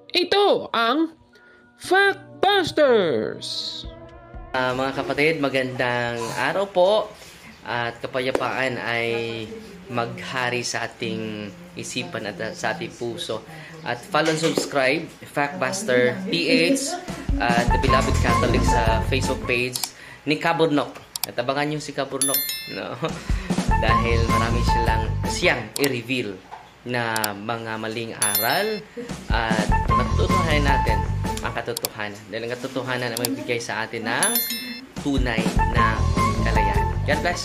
Ito ang Factbusters! Mga kapatid, magandang araw po at kapayapaan ay maghari sa ating isipan at sa ating puso. At follow and subscribe, Factbuster PH at The Beloved Catholic sa Facebook page ni Kaburnok. At abangan nyo si Kaburnok, no? Dahil marami siyang i-reveal na mga maling aral at matutuhanan natin ang katotohanan. Dahil ang katotohanan ay magbigay sa atin ng tunay na kalayaan. God bless!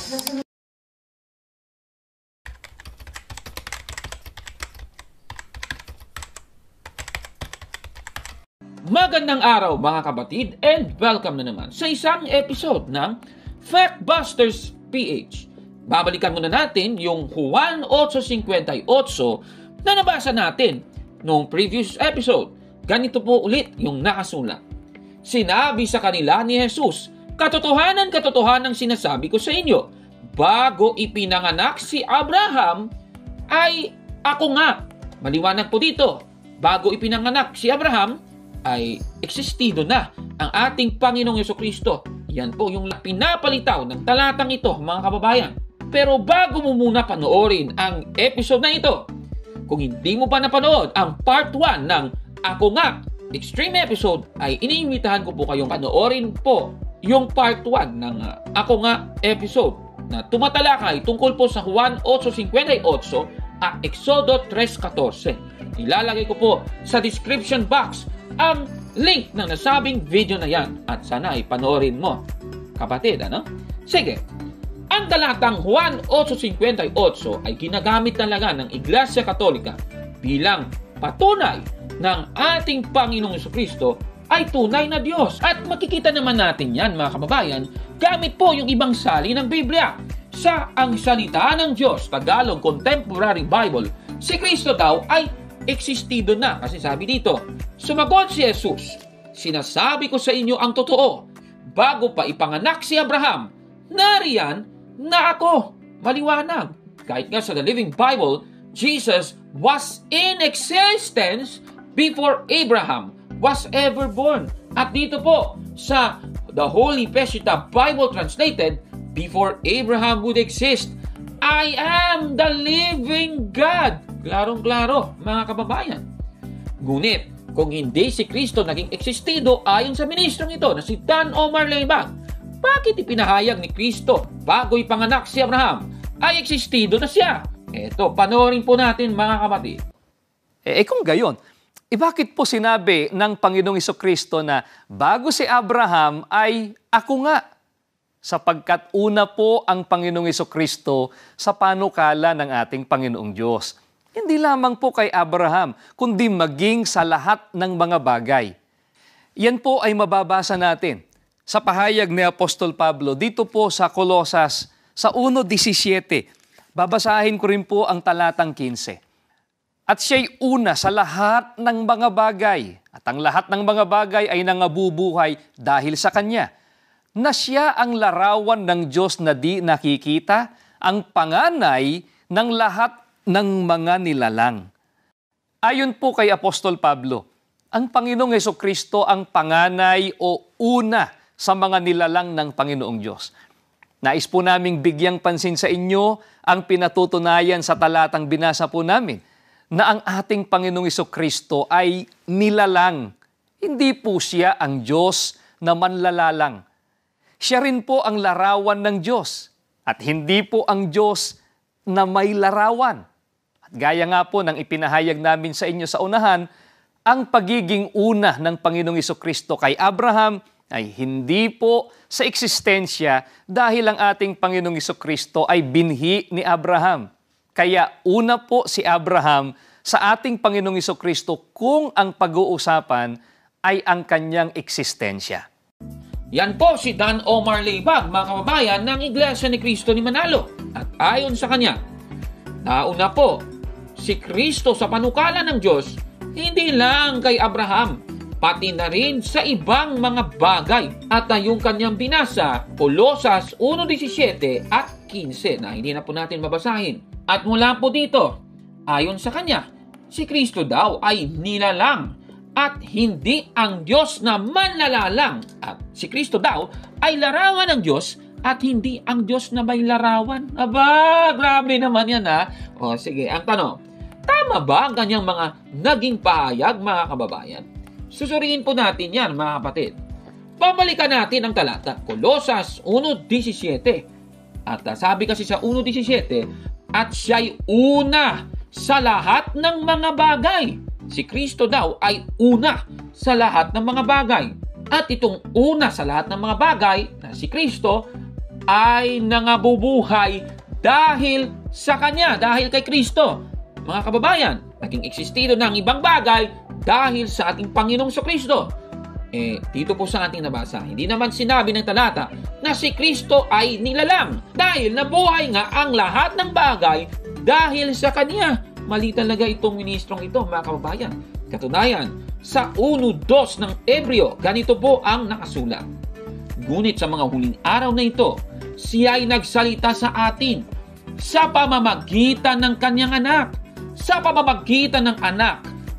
Magandang araw mga kapatid and welcome na naman sa isang episode ng Factbusters PH. Babalikan muna natin yung Juan 8:58 na nabasa natin noong previous episode. Ganito po ulit yung nakasulat. Sinabi sa kanila ni Jesus, katotohanan sinasabi ko sa inyo, bago ipinanganak si Abraham, ay ako nga. Maliwanag po dito, bago ipinanganak si Abraham, ay existido na ang ating Panginoong Jesucristo. Yan po yung pinapalitaw ng talatang ito, mga kababayan. Pero bago mo muna panoorin ang episode na ito, kung hindi mo pa napanood ang part 1 ng Ako Nga Extreme episode, ay iniimbitahan ko po kayong panoorin po yung part 1 ng Ako Nga episode na tumatalakay tungkol po sa Juan 8:58 at Exodo 3:14. Ilalagay ko po sa description box ang link ng nasabing video na yan at sana ay panoorin mo, kapatid, ano? Sige, ang talatang Juan 8:58 ay ginagamit talaga ng Iglesia Katolika bilang patunay ng ating Panginoong Jesucristo ay tunay na Diyos. At makikita naman natin yan, mga kababayan, gamit po yung ibang sali ng Biblia. Sa Ang Salita ng Diyos, Tagalog Contemporary Bible, si Kristo daw ay existido na. Kasi sabi dito, sumagot si Jesus, sinasabi ko sa inyo ang totoo, bago pa ipanganak si Abraham, nariyan na ako. Maliwanag. Kahit nga sa The Living Bible, Jesus was in existence before Abraham was ever born. At dito po sa The Holy Peshitta Bible Translated, before Abraham would exist, I am the living God. Klarong-klaro, mga kababayan. Ngunit, kung hindi si Kristo naging existido ayon sa ministrong ito na si Dan Omar Leibag, bakit ipinahayag ni Kristo bago ipanganak si Abraham ay existido na siya? Eto, panoorin po natin, mga kapatid. Kung gayon, bakit po sinabi ng Panginoong Jesucristo na bago si Abraham ay ako nga? Sapagkat una po ang Panginoong Jesucristo sa panukala ng ating Panginoong Diyos. Hindi lamang po kay Abraham, kundi maging sa lahat ng mga bagay. Yan po ay mababasa natin sa pahayag ni Apostol Pablo dito po sa Colosas sa 1:17. Babasahin ko rin po ang talatang 15. At siya'y una sa lahat ng mga bagay, at ang lahat ng mga bagay ay nangabubuhay dahil sa Kanya, na siya ang larawan ng Diyos na di nakikita, ang panganay ng lahat ng mga nilalang. Ayon po kay Apostol Pablo, ang Panginoong Jesucristo ang panganay o una sa mga nilalang ng Panginoong Diyos. Nais po naming bigyang pansin sa inyo ang pinatutunayan sa talatang binasa po namin, na ang ating Panginoong Jesucristo ay nilalang. Hindi po siya ang Diyos na manlalalang. Siya rin po ang larawan ng Diyos at hindi po ang Diyos na may larawan. At gaya nga po ng ipinahayag namin sa inyo sa unahan, ang pagiging una ng Panginoong Jesucristo kay Abraham ay hindi po sa eksistensya dahil ang ating Panginoong Jesucristo ay binhi ni Abraham. Kaya una po si Abraham sa ating Panginoong Jesucristo kung ang pag-uusapan ay ang kanyang eksistensya. Yan po si Dan Omar Leibag, mga kababayan ng Iglesia ni Cristo ni Manalo. At ayon sa kanya, nauna po si Kristo sa panukala ng Diyos, hindi lang kay Abraham, pati na rin sa ibang mga bagay. At yung kanyang binasa, Colosas 1:17 at 15 na hindi na po natin babasahin. At mula po dito, ayon sa kanya, si Kristo daw ay nilalang at hindi ang Diyos na manlalalang. At si Kristo daw ay larawan ng Diyos at hindi ang Diyos na may larawan. Aba, grabe naman yan ha. O sige, ang tanong, tama ba ang kanyang mga naging pahayag, mga kababayan? Susuriin po natin yan, mga kapatid. Pabalikan natin ang talata, Kolosas 1:17. At sabi kasi sa 1:17, at siya'y una sa lahat ng mga bagay. Si Kristo daw ay una sa lahat ng mga bagay. At itong una sa lahat ng mga bagay na si Kristo ay nangabubuhay dahil sa Kanya, dahil kay Kristo. Mga kababayan, naging existido ng ibang bagay dahil sa ating Panginoong Kristo. Dito po sa ating nabasa, hindi naman sinabi ng talata na si Kristo ay nilalang dahil nabuhay nga ang lahat ng bagay dahil sa Kanya. Mali talaga itong ministrong ito, mga kababayan. Katunayan, sa 1:2 ng Hebreo, ganito po ang nakasulat. Ngunit sa mga huling araw na ito, siya ay nagsalita sa atin sa pamamagitan ng Kanyang anak. Sa pamamagitan ng anak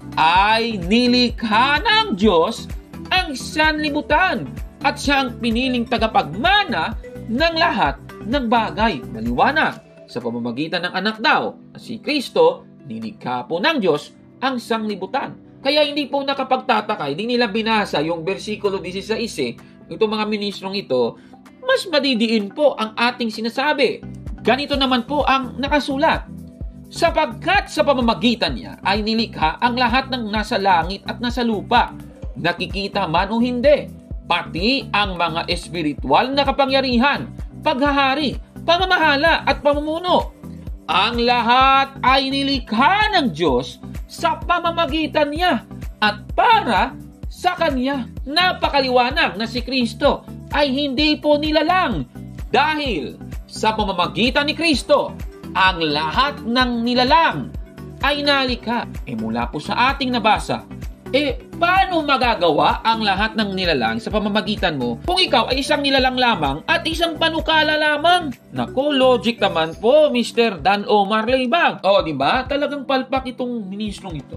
ay nilikha ng Diyos ang sanlibutan at siya ang piniling tagapagmana ng lahat ng bagay. Maliwanag, sa pamamagitan ng anak daw, si Kristo, nilikha po ng Diyos ang sanlibutan. Kaya hindi po nakapagtataka, hindi nila binasa yung versikulo 16, itong mga ministrong ito, mas madidiin po ang ating sinasabi. Ganito naman po ang nakasulat. Sapagkat sa pamamagitan niya ay nilikha ang lahat ng nasa langit at nasa lupa, nakikita man o hindi, pati ang mga espiritual na kapangyarihan, paghahari, pamamahala at pamumuno. Ang lahat ay nilikha ng Diyos sa pamamagitan niya at para sa Kanya. Napakaliwanag na si Kristo ay hindi po nilalang dahil sa pamamagitan ni Kristo, ang lahat ng nilalang ay nalikha. Mula po sa ating nabasa, paano magagawa ang lahat ng nilalang sa pamamagitan mo kung ikaw ay isang nilalang lamang at isang panukala lamang? Naku, logic naman po, Mr. Dan Omar Leibag. Diba? Talagang palpak itong ministrong ito.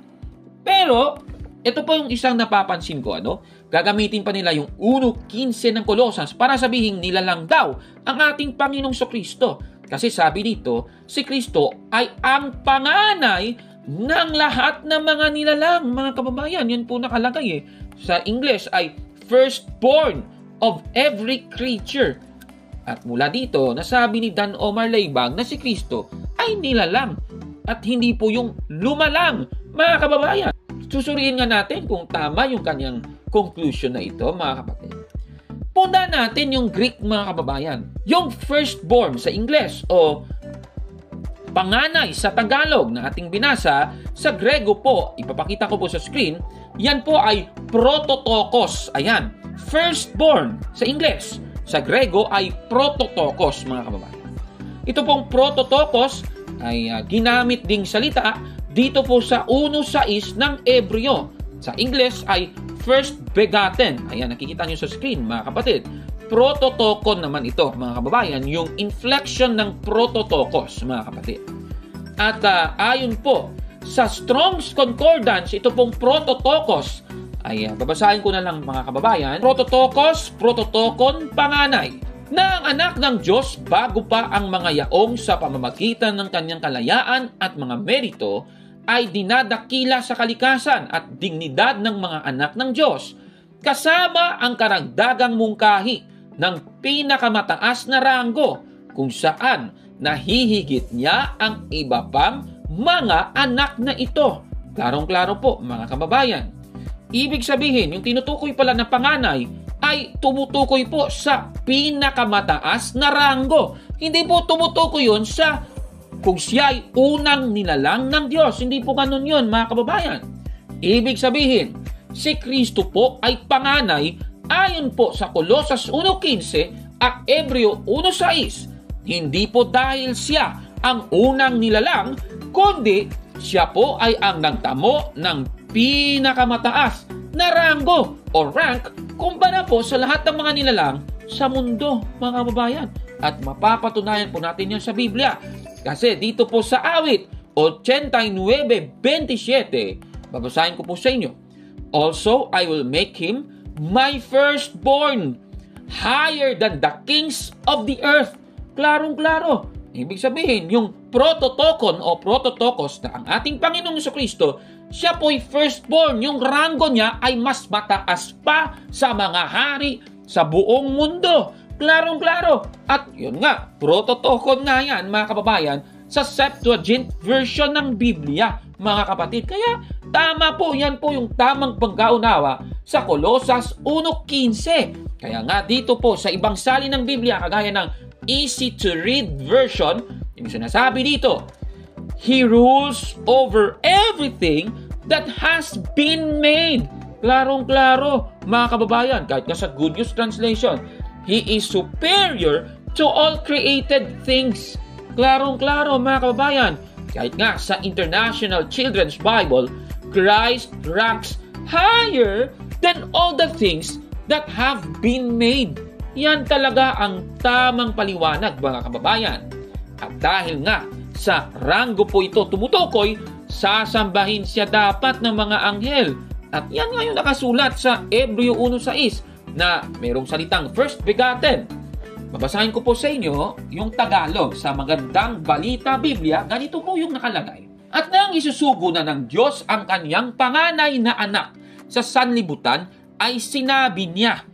Pero, ito po yung isang napapansin ko, gagamitin pa nila yung 1:15 ng Kolosas para sabihin nilalang daw ang ating Panginoong Kristo. Kasi sabi dito, si Kristo ay ang panganay ng lahat ng mga nilalang, mga kababayan. Yan po nakalagay Sa English ay firstborn of every creature. At mula dito, nasabi ni Dan Omar Leibag na si Kristo ay nilalang at hindi po yung lumalang, mga kababayan. Susuriin nga natin kung tama yung kanyang conclusion na ito, mga kapatid. Punta natin yung Greek, mga kababayan. Yung firstborn sa Ingles o panganay sa Tagalog na ating binasa, sa Grego po, ipapakita ko po sa screen, yan po ay prototokos. Ayan, firstborn sa Ingles. Sa Grego ay prototokos, mga kababayan. Ito pong prototokos ay ginamit ding salita dito po sa 1:6 ng Hebreo. Sa Ingles ay first begotten. Ayan, nakikita nyo sa screen, mga kapatid. Prototokon naman ito, mga kababayan, yung inflection ng prototokos, mga kapatid. At ayon po sa Strong's Concordance, ito pong prototokos, ay babasahin ko na lang, mga kababayan. Prototokos, prototokon, panganay, na ang anak ng Diyos bago pa ang mga yaong sa pamamagitan ng kanyang kalayaan at mga merito ay dinadakila sa kalikasan at dignidad ng mga anak ng Diyos, kasama ang karagdagang mungkahi ng pinakamataas na ranggo kung saan nahihigit niya ang iba pang mga anak na ito. Klarong-klaro po, mga kababayan. Ibig sabihin, yung tinutukoy pala na panganay ay tumutukoy po sa pinakamataas na ranggo. Hindi po tumutukoy yun sa kung siya ay unang nilalang ng Diyos. Hindi po ganun yun, mga kababayan. Ibig sabihin, si Kristo po ay panganay ayon po sa Kolosas 1:15 at Hebreo 1:6. Hindi po dahil siya ang unang nilalang, kundi siya po ay ang nagtamo ng pinakamataas na ranggo o rank kumpara po sa lahat ng mga nilalang sa mundo, mga kababayan. At mapapatunayan po natin yan sa Biblia. Kasi dito po sa awit 89:27, babasahin ko po sa inyo. Also, I will make him my firstborn, higher than the kings of the earth. Klarong-klaro. Ibig sabihin, yung prototokon o prototokos na ang ating Panginoong Jesucristo, siya po'y firstborn. Yung ranggo niya ay mas mataas pa sa mga hari sa buong mundo. Klarong-klaro. At yun nga, prototokon nga yan, mga kababayan, sa Septuagint version ng Biblia, mga kapatid. Kaya tama po, yan po yung tamang pagkaunawa sa Colosas 1:15. Kaya nga dito po sa ibang salin ng Biblia, kagaya ng easy to read version, yung sinasabi dito, He rules over everything that has been made. Klarong-klaro, mga kababayan, kahit nga sa Good News Translation, He is superior to all created things. Klarong-klaro, mga kababayan, kahit nga sa International Children's Bible, Christ ranks higher than all the things that have been made. Yan talaga ang tamang paliwanag, mga kababayan. At dahil nga sa ranggo po ito tumutukoy, sasambahin siya dapat ng mga anghel. At yan nga yung nakasulat sa Hebreo 1:6 na mayroong salitang first begotten. Babasahin ko po sa inyo yung Tagalog sa Magandang Balita Biblia. Ganito po yung nakalagay. At nang isusugo na ng Diyos ang kanyang panganay na anak sa sanlibutan, ay sinabi niya,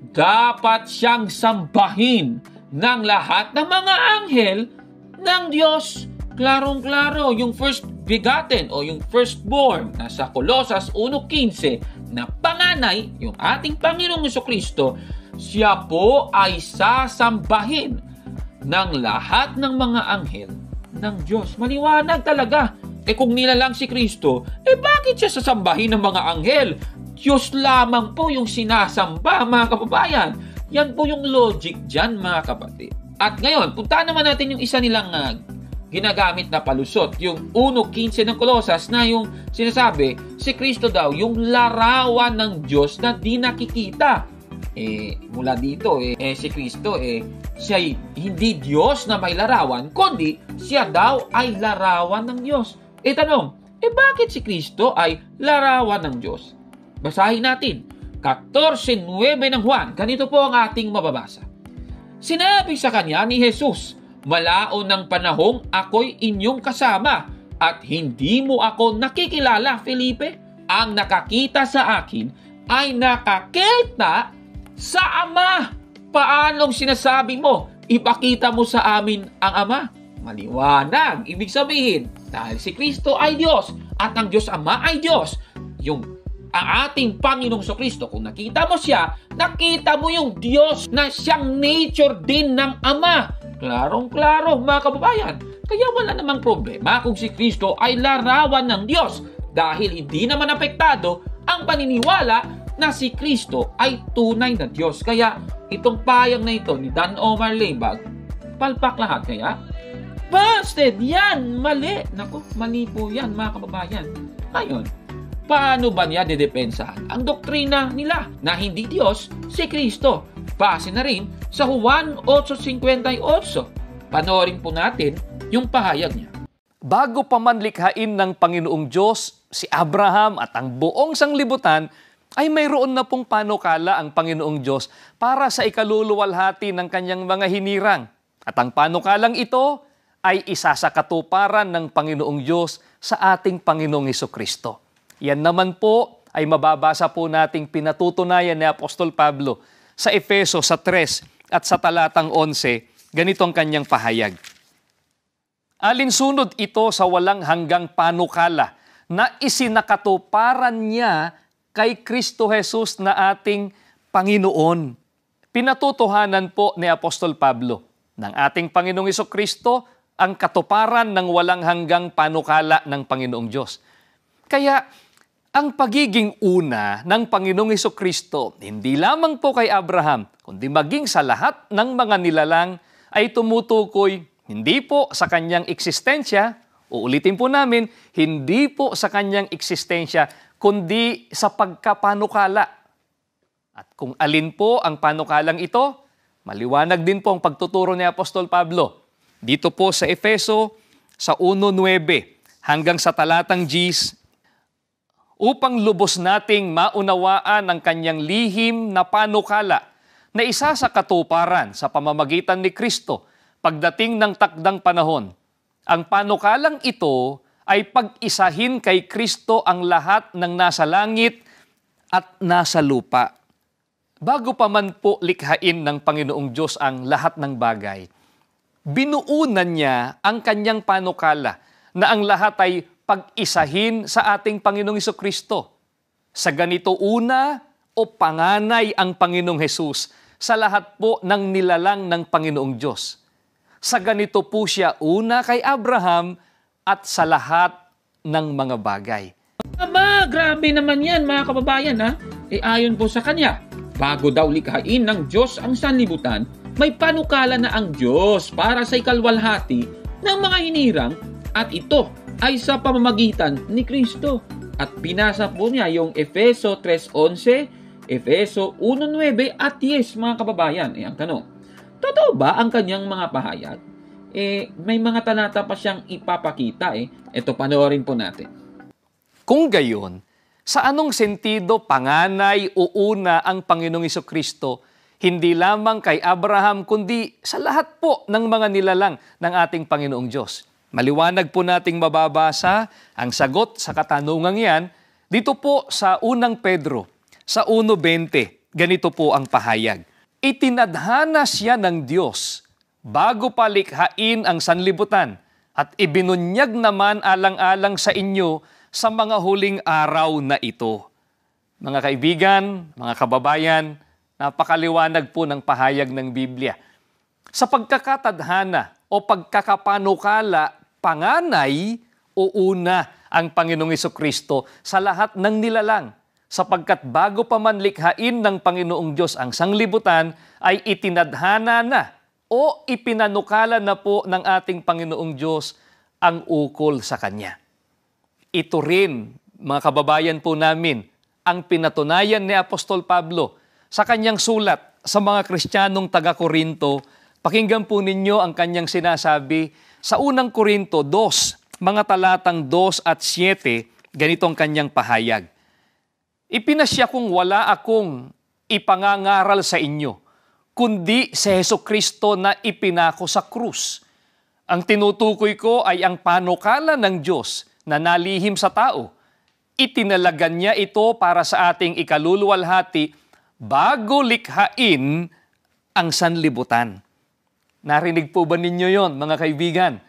dapat siyang sambahin ng lahat ng mga anghel ng Diyos. Klarong-klaro, yung first begotten o yung firstborn na sa Colosas 1:15 na panganay, yung ating Panginoong Jesucristo, siya po ay sasambahin ng lahat ng mga anghel ng Diyos. Maliwanag talaga. Kung nilalang si Kristo, bakit siya sasambahin ng mga anghel? Diyos lamang po yung sinasamba, mga kababayan. Yan po yung logic dyan, mga kapatid. At ngayon, puntaan naman natin yung isa nilang ginagamit na palusot, yung 1:15 ng Colosas na yung sinasabi, si Kristo daw, yung larawan ng Diyos na di nakikita. Mula dito, si Kristo, siya hindi Diyos na may larawan, kundi siya daw ay larawan ng Diyos. Tanong, bakit si Kristo ay larawan ng Diyos? Basahin natin. 14:9 ng Juan. Ganito po ang ating mababasa. Sinabi sa kanya ni Jesus, malaon ng panahong ako'y inyong kasama at hindi mo ako nakikilala, Felipe. Ang nakakita sa akin ay nakakita sa Ama. Paanong sinasabi mo, ipakita mo sa amin ang Ama? Maliwanag. Ibig sabihin, dahil si Kristo ay Diyos at ang Diyos Ama ay Diyos, ang ating Panginoong Jesucristo, kung nakita mo siya, nakita mo yung Diyos na siyang nature din ng Ama. Klarong-klaro, mga kababayan. Kaya wala namang problema kung si Kristo ay larawan ng Diyos dahil hindi naman apektado ang paniniwala na si Kristo ay tunay na Diyos. Kaya itong payag na ito ni Dan Omar Leibag, palpak lahat kaya? Busted! Yan! Mali! Naku, mali po yan, mga kababayan. Ngayon, paano ba niya didepensahan ang doktrina nila na hindi Diyos si Kristo? Base na rin sa Juan 8:58. Panoorin po natin yung pahayag niya. Bago pa man likhain ng Panginoong Diyos si Abraham at ang buong sanglibutan, ay mayroon na pong panukala ang Panginoong Diyos para sa ikaluluwalhati ng kanyang mga hinirang. At ang panukalang ito ay isa sa katuparan ng Panginoong Diyos sa ating Panginoong Jesucristo. Yan naman po ay mababasa po nating pinatutunayan ni Apostol Pablo sa Efeso sa 3 at sa talatang 11, ganito ang kanyang pahayag. Alinsunod ito sa walang hanggang panukala na isinakatuparan niya kay Kristo Jesus na ating Panginoon. Pinatutuhanan po ni Apostol Pablo ng ating Panginoong Jesucristo ang katuparan ng walang hanggang panukala ng Panginoong Diyos. Kaya, ang pagiging una ng Panginoong Jesucristo, hindi lamang po kay Abraham, kundi maging sa lahat ng mga nilalang ay tumutukoy hindi po sa kanyang eksistensya, uulitin po namin, hindi po sa kanyang eksistensya, kundi sa pagkapanukala. At kung alin po ang panukalang ito, maliwanag din po ang pagtuturo ni Apostol Pablo. Dito po sa Efeso, sa 1:9 hanggang sa talatang 10, upang lubos nating maunawaan ang kanyang lihim na panukala na isa sa katuparan sa pamamagitan ni Kristo pagdating ng takdang panahon. Ang panukalang ito ay pag-isahin kay Kristo ang lahat ng nasa langit at nasa lupa. Bago pa man po likhain ng Panginoong Diyos ang lahat ng bagay, binuunan niya ang kanyang panukala na ang lahat ay pag-isahin sa ating Panginoong Hesukristo. Sa ganito una o panganay ang Panginoong Hesus sa lahat po ng nilalang ng Panginoong Diyos. Sa ganito po siya una kay Abraham at sa lahat ng mga bagay. Aba, grabe naman yan mga kababayan ha. Ayon po sa kanya, bago daw likhain ng Diyos ang sanlibutan, may panukala na ang Diyos para sa ikalwalhati ng mga hinirang at ito ay sa pamamagitan ni Kristo. At binasa po niya yung Efeso 3:11, Efeso 1:9 at 10 mga kababayan. Ang tanong, totoo ba ang kanyang mga pahayag? May mga talata pa siyang ipapakita. Ito, panoorin po natin. Kung gayon, sa anong sentido panganay o una ang Panginoong Hesukristo, hindi lamang kay Abraham, kundi sa lahat po ng mga nilalang ng ating Panginoong Diyos? Maliwanag po nating mababasa ang sagot sa katanungang yan dito po sa unang Pedro, sa 1:20. Ganito po ang pahayag. Itinadhana siya ng Diyos bago pa likhain ang sanlibutan at ibinunyag naman alang-alang sa inyo sa mga huling araw na ito. Mga kaibigan, mga kababayan, napakaliwanag po ng pahayag ng Biblia. Sa pagkakatadhana o pagkakapanukala, panganay o una ang Panginoong Hesukristo sa lahat ng nilalang, sapagkat bago pa man likhain ng Panginoong Diyos ang sanglibutan, ay itinadhana na o ipinanukala na po ng ating Panginoong Diyos ang ukol sa Kanya. Ito rin, mga kababayan po namin, ang pinatunayan ni Apostol Pablo sa kanyang sulat sa mga Kristiyanong taga-Korinto. Pakinggan po ninyo ang kanyang sinasabi sa unang Korinto 2, mga talatang 2 at 7, ganitong kanyang pahayag. Ipinasya kong wala akong ipangangaral sa inyo, kundi si Hesukristo na ipinako sa krus. Ang tinutukoy ko ay ang panukala ng Diyos na nalihim sa tao. Itinalagan niya ito para sa ating ikaluluwalhati bago likhain ang sanlibutan. Narinig po ba ninyo yon, mga kaibigan?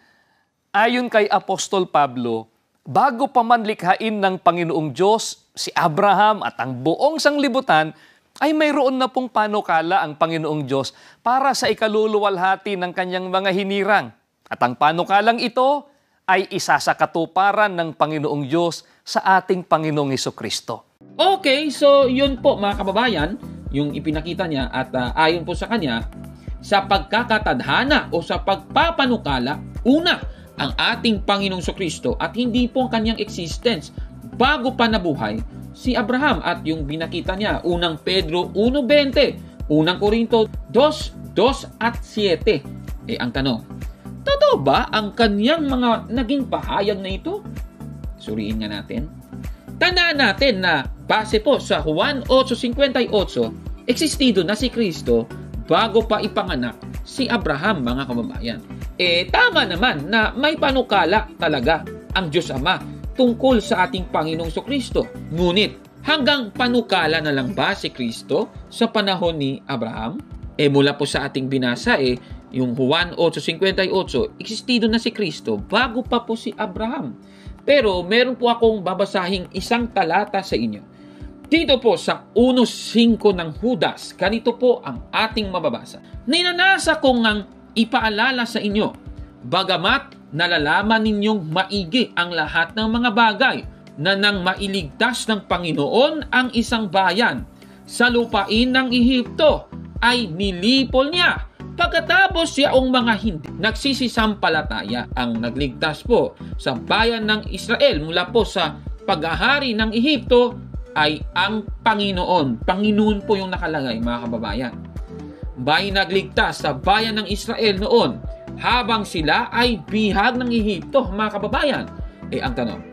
Ayon kay Apostol Pablo, bago pa man likhain ng Panginoong Diyos si Abraham at ang buong sanglibutan, ay mayroon na pong panukala ang Panginoong Diyos para sa ikaluluwalhati ng kanyang mga hinirang. At ang panukalang ito ay isa sa katuparan ng Panginoong Diyos sa ating Panginoong Hesukristo. Okay, so yun po mga kababayan, yung ipinakita niya at ayon po sa kanya, sa pagkakatadhana o sa pagpapanukala, una, ang ating Panginoong Hesukristo at hindi po ang kanyang existence bago pa nabuhay si Abraham at yung binakita niya, unang Pedro 1:20, unang Korinto 2:2 at 7. Ang tanong, totoo ba ang kanyang mga naging pahayag na ito? Suriin nga natin. Tandaan natin na base po sa Juan 8:58, existido na si Kristo bago pa ipanganak si Abraham, mga kababayan. Tama naman na may panukala talaga ang Diyos Ama tungkol sa ating Panginoong Hesukristo. Ngunit, hanggang panukala na lang ba si Kristo sa panahon ni Abraham? Mula po sa ating binasa, yung Juan 8:58, existido na si Kristo bago pa po si Abraham. Pero meron po akong babasahing isang talata sa inyo. Dito po sa 1:5 ng Judas, ganito po ang ating mababasa. Ninanasa kong ang ipaalala sa inyo, bagamat nalalaman ninyong maigi ang lahat ng mga bagay na nang mailigtas ng Panginoon ang isang bayan sa lupain ng Ehipto ay nilipol niya. Pagkatapos siyaong mga hindi nagsisisampalataya ang nagligtas po sa bayan ng Israel mula po sa paghahari ng Ehipto ay ang Panginoon. Panginoon po yung nakalagay, mga kababayan. May nagligtas sa bayan ng Israel noon habang sila ay bihag ng Ehipto, mga kababayan. Ang tanong,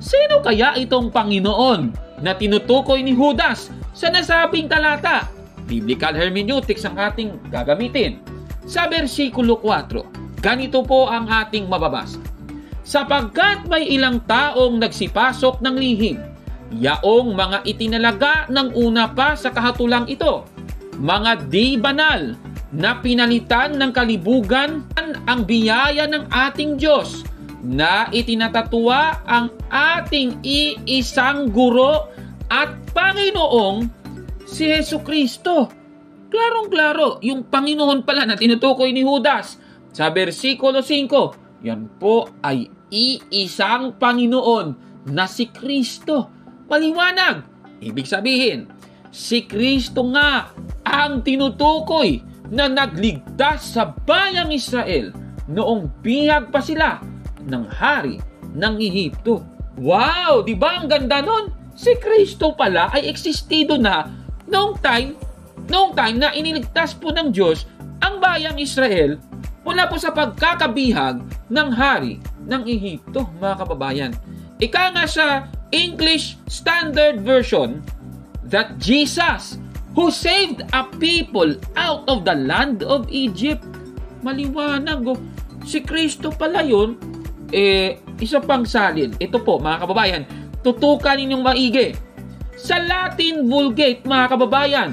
Sino kaya itong Panginoon na tinutukoy ni Judas sa nasabing talata? Biblical hermeneutics ang ating gagamitin. Sa versikulo 4, ganito po ang ating mababasa. Sapagkat may ilang taong nagsipasok ng lihim, yaong mga itinalaga ng una pa sa kahatulang ito, mga di banal na pinalitan ng kalibugan ang biyaya ng ating Diyos, na itinatatwa ang ating iisang guro at Panginoong si Jesucristo. Klarong-klaro, yung Panginoon pala na tinutukoy ni Judas sa versikulo 5, yan po ay iisang Panginoon na si Kristo. Maliwanag. Ibig sabihin, si Kristo nga ang tinutukoy na nagligtas sa bayang Israel noong bihag pa sila ng hari ng Ehipto. Wow! Di ba ang ganda nun? Si Kristo pala ay existido na noong time na iniligtas po ng Diyos ang bayang Israel mula po sa pagkakabihag ng hari ng Ehipto, mga kababayan. Ika nga sa English Standard Version, that Jesus who saved a people out of the land of Egypt. Maliwanag. Si Kristo pala yun. Isa pang salin. Ito po, mga kababayan, tutukan ninyong maigi. Sa Latin Vulgate, mga kababayan,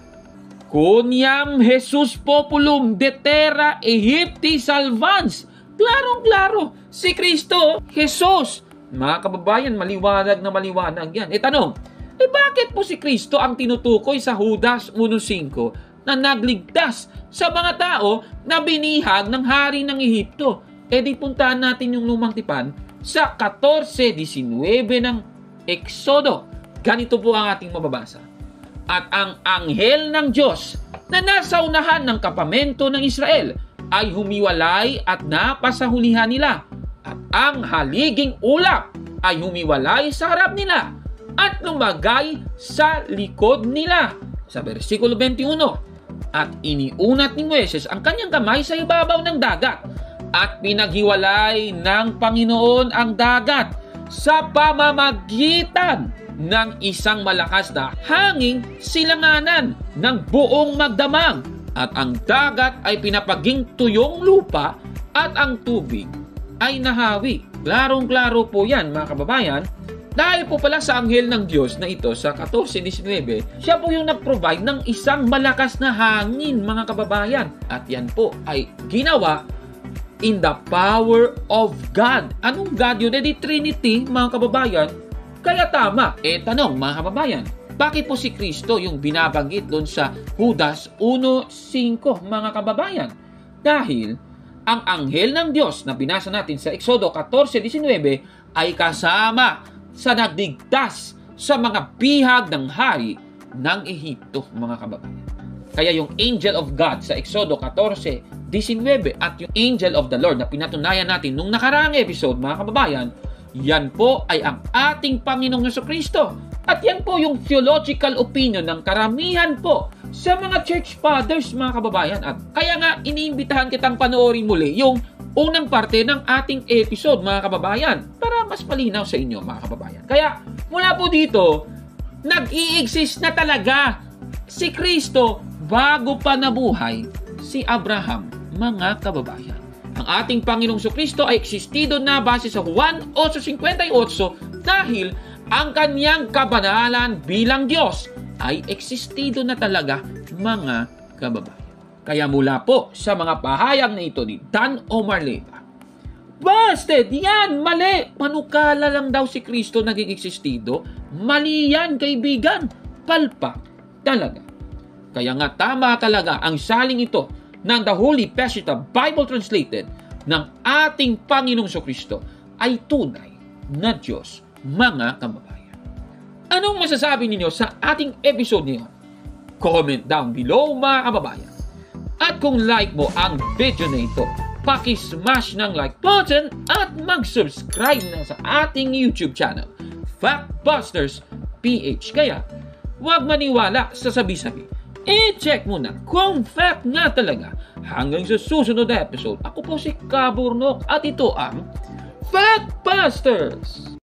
Coniam Jesus populum de terra Egypti salvans. Klarong-klaro, si Kristo, Jesus. Mga kababayan, maliwanag na maliwanag yan. Tanong, bakit po si Kristo ang tinutukoy sa Judas 1:5 na nagligtas sa mga tao na binihag ng hari ng Ehipto? Di puntahan natin yung lumang tipan sa 14:19 ng Exodo. Ganito po ang ating mababasa. At ang anghel ng Diyos na nasa unahan ng kapamento ng Israel ay humiwalay at napasahulihan nila. At ang haliging ulap ay humiwalay sa harap nila at lumagay sa likod nila. Sa versikulo 21, at iniunat ni Moises ang kanyang kamay sa ibabaw ng dagat, at pinaghiwalay ng Panginoon ang dagat sa pamamagitan ng isang malakas na hanging silanganan ng buong magdamag, at ang dagat ay pinapaging tuyong lupa at ang tubig ay nahawi. Klarong-klaro po yan, mga kababayan. Dahil po pala sa anghel ng Diyos na ito sa 14:19, siya po yung nag-provide ng isang malakas na hangin, mga kababayan. At yan po ay ginawa in the power of God. Anong God yun? Di Trinity, mga kababayan. Kaya tama. Tanong, mga kababayan, bakit po si Kristo yung binabanggit doon sa Judas 1:5, mga kababayan? Dahil ang anghel ng Diyos na binasa natin sa Exodo 14:19 ay kasama sa nagligtas sa mga bihag ng hari ng Ehipto, mga kababayan. Kaya yung angel of God sa Exodo 14:19 at yung angel of the Lord na pinatunayan natin nung nakaraang episode, mga kababayan, yan po ay ang ating Panginoong Jesucristo. At yan po yung theological opinion ng karamihan po sa mga church fathers, mga kababayan. At kaya nga, iniimbitahan kitang panoorin muli yung unang parte ng ating episode, mga kababayan, para mas malinaw sa inyo, mga kababayan. Kaya mula po dito, nag-i-exist na talaga si Kristo bago pa nabuhay si Abraham, mga kababayan. Ang ating Panginoong Jesucristo ay existido na base sa Juan 8:58 dahil ang kanyang kabanalan bilang Diyos ay existido na talaga, mga kababayan. Kaya mula po sa mga pahayag na ito ni Dan Omar Leyva, busted! Yan! Mali! Manukala lang daw si Kristo naging existido. Mali yan, kaibigan. Palpak talaga. Kaya nga tama talaga ang saling ito ng The Holy Peshitta Bible Translated ng ating Panginoong Jesucristo ay tunay na Diyos, mga kababayan. Anong masasabi ninyo sa ating episode niyon? Comment down below, mga kababayan. At kung like mo ang video na ito, paki-smash ng like button at mag-subscribe na sa ating YouTube channel, Factbusters PH. Kaya, huwag maniwala sa sabi-sabi. I-check mo na kung fact nga talaga. Hanggang sa susunod na episode, ako po si Kaburnok at ito ang Factbusters!